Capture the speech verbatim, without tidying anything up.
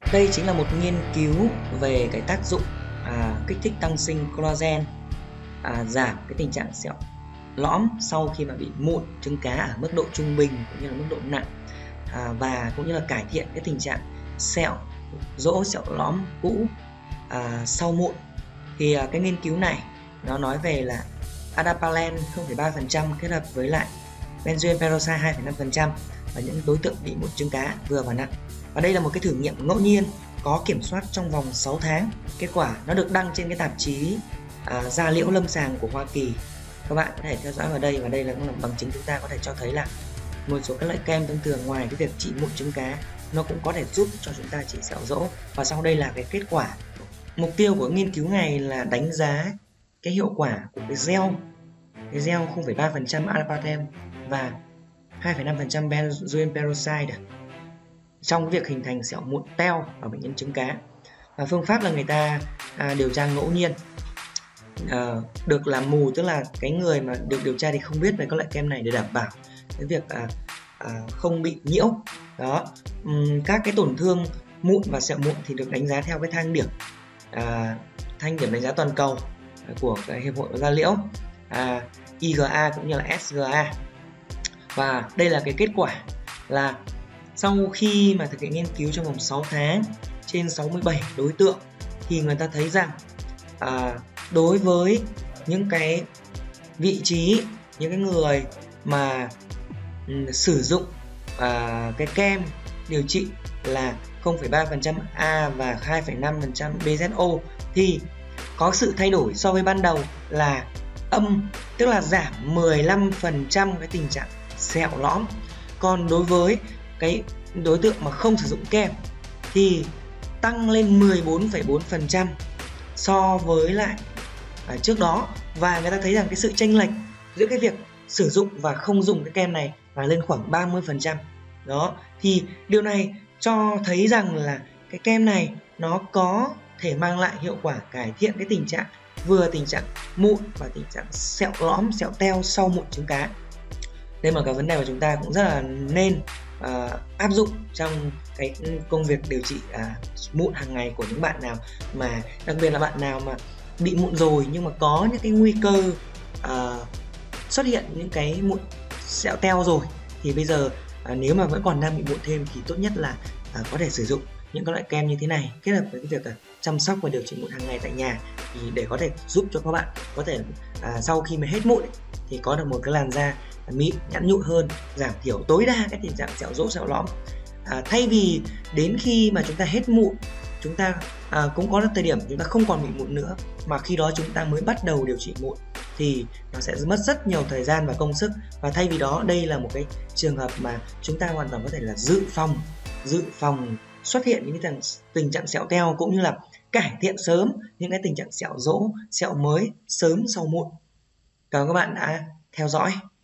Đây chính là một nghiên cứu về cái tác dụng à, kích thích tăng sinh collagen, à, giảm cái tình trạng sẹo lõm sau khi mà bị mụn trứng cá ở mức độ trung bình cũng như là mức độ nặng, à, và cũng như là cải thiện cái tình trạng sẹo rỗ, sẹo lõm cũ à, sau mụn. Thì à, cái nghiên cứu này nó nói về là Adapalene không phẩy ba phần trăm kết hợp với lại benzoyl peroxide hai phẩy năm phần trăm ở những đối tượng bị mụn trứng cá vừa và nặng. Và đây là một cái thử nghiệm ngẫu nhiên có kiểm soát trong vòng sáu tháng. Kết quả nó được đăng trên cái tạp chí à, Da liễu lâm sàng của Hoa Kỳ. Các bạn có thể theo dõi vào đây, và đây là cũng là bằng chứng chúng ta có thể cho thấy là một số các loại kem thông thường ngoài cái việc trị mụn trứng cá, nó cũng có thể giúp cho chúng ta trị sẹo rỗ. Và sau đây là cái kết quả. Mục tiêu của nghiên cứu này là đánh giá cái hiệu quả của cái gel, cái gel không phẩy ba phần trăm Adapalene và hai phẩy năm phần trăm benzoyl peroxide trong cái việc hình thành sẹo mụn teo ở bệnh nhân trứng cá. Và phương pháp là người ta à, điều tra ngẫu nhiên, à, được làm mù, tức là cái người mà được điều tra thì không biết về các loại kem này để đảm bảo cái việc à, à, không bị nhiễu. Đó, uhm, các cái tổn thương mụn và sẹo mụn thì được đánh giá theo cái thang điểm à, thang điểm đánh giá toàn cầu của cái hiệp hội da liễu, à, i giê a cũng như là ét giê a. Và đây là cái kết quả là sau khi mà thực hiện nghiên cứu trong vòng sáu tháng trên sáu mươi bảy đối tượng, thì người ta thấy rằng à, đối với những cái vị trí, những cái người mà um, sử dụng à, cái kem điều trị là không phẩy ba phần trăm A và hai phẩy năm phần trăm bê zét o thì có sự thay đổi so với ban đầu là âm, tức là giảm mười lăm phần trăm cái tình trạng sẹo lõm. Còn đối với cái đối tượng mà không sử dụng kem thì tăng lên mười bốn phẩy bốn phần trăm so với lại à, trước đó. Và người ta thấy rằng cái sự chênh lệch giữa cái việc sử dụng và không dùng cái kem này là lên khoảng ba mươi phần trăm. Đó, thì điều này cho thấy rằng là cái kem này nó có thể mang lại hiệu quả cải thiện cái tình trạng vừa tình trạng mụn và tình trạng sẹo lõm, sẹo teo sau mụn trứng cá. Đây là cái vấn đề mà chúng ta cũng rất là nên uh, áp dụng trong cái công việc điều trị uh, mụn hàng ngày của những bạn nào, mà đặc biệt là bạn nào mà bị mụn rồi nhưng mà có những cái nguy cơ uh, xuất hiện những cái mụn sẹo teo rồi, thì bây giờ uh, nếu mà vẫn còn đang bị mụn thêm thì tốt nhất là uh, có thể sử dụng những cái loại kem như thế này kết hợp với cái việc uh, chăm sóc và điều trị mụn hàng ngày tại nhà, thì để có thể giúp cho các bạn có thể uh, sau khi mà hết mụn ấy, thì có được một cái làn da mịn nhẵn nhụi hơn, giảm thiểu tối đa cái tình trạng sẹo rỗ, sẹo lõm. À, thay vì đến khi mà chúng ta hết mụn, chúng ta à, cũng có được thời điểm chúng ta không còn bị mụn nữa, mà khi đó chúng ta mới bắt đầu điều trị mụn thì nó sẽ mất rất nhiều thời gian và công sức. Và thay vì đó, đây là một cái trường hợp mà chúng ta hoàn toàn có thể là dự phòng dự phòng xuất hiện những cái tình trạng sẹo teo, cũng như là cải thiện sớm những cái tình trạng sẹo rỗ, sẹo mới sớm sau mụn. Cảm ơn các bạn đã theo dõi.